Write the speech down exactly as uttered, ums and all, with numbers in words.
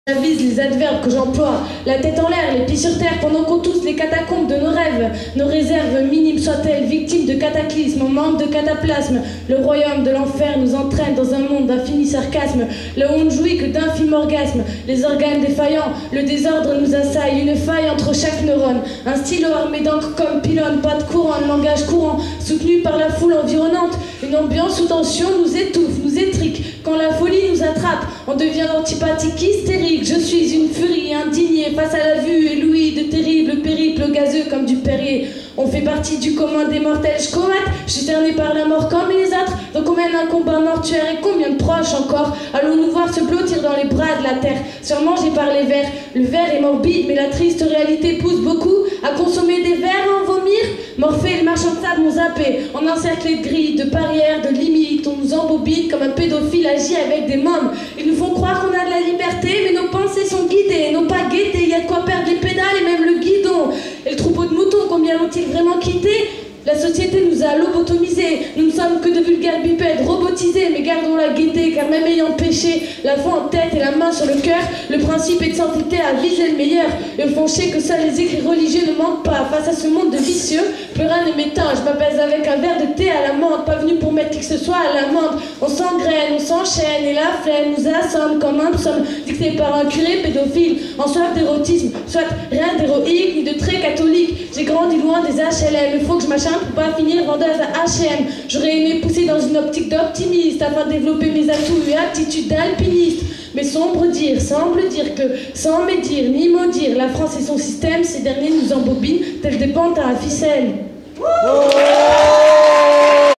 Avise les adverbes que j'emploie, la tête en l'air, les pieds sur terre, pendant qu'on tousse les catacombes de nos rêves. Nos réserves minimes soient-elles, victimes de cataclysmes, en manque de cataplasme. Le royaume de l'enfer nous entraîne dans un monde d'infini sarcasme, là où on ne jouit que d'infimes orgasmes. Les organes défaillants, le désordre nous assaille, une faille entre chaque neurone. Un stylo armé d'encre comme pylône, pas de courant, un langage courant, soutenu par la foule environnante. Une ambiance sous tension nous étouffe, nous étrique. Quand la folie nous attrape, on devient antipathique, hystérique. Je suis une furie indignée face à la vue éblouie de terribles périples gazeux comme du Perrier. On fait partie du commun des mortels, je comate, je suis cerné par la mort comme les autres. Donc on mène un combat mortuaire et combien de proches encore allons-nous voir se blottir dans les bras de la terre, surmangés par les vers. Le verre est morbide, mais la triste réalité pousse beaucoup à consommer des vers et en vomir. Morphée, le marchand de sable m'ont zappé, en encerclé de grilles, de barrières, de limites. On nous embobine comme un pédophile agit avec des mômes. Ils nous font croire qu'on a de la liberté, mais nos pensées sont guidées, non pas guettées. Il y a de quoi perdre les pédales et même le guidon. Et le troupeau de moutons, combien l'ont-ils vraiment quitté? La société nous a lobotomisés, nous ne sommes que de vulgaires bipèdes robotisés, mais gardons la gaieté, car même ayant péché, la voix en tête et la main sur le cœur, le principe est de s'entêter à viser le meilleur. Et au fond, je sais que seuls les écrits religieux ne mentent pas. Face à ce monde de vicieux, plus rien ne m'éteint. Je m'apaise avec un verre de thé à la menthe, pas venu pour mettre qui que ce soit à l'amende. On s'engraine, on s'enchaîne, et la flemme nous assomme comme un psaume dicté par un curé pédophile, en soif d'érotisme, soit rien d'héroïque ni de très catholique. J'ai grandi loin des H L M, il faut que je m'achète pour pas finir vendeuse à H et M. J'aurais aimé pousser dans une optique d'optimiste afin de développer mes atouts et aptitudes d'alpiniste. Mais sombre dire semble dire que, sans médire ni maudire, la France et son système, ces derniers nous embobinent, tels des pentes à la ficelle. Oh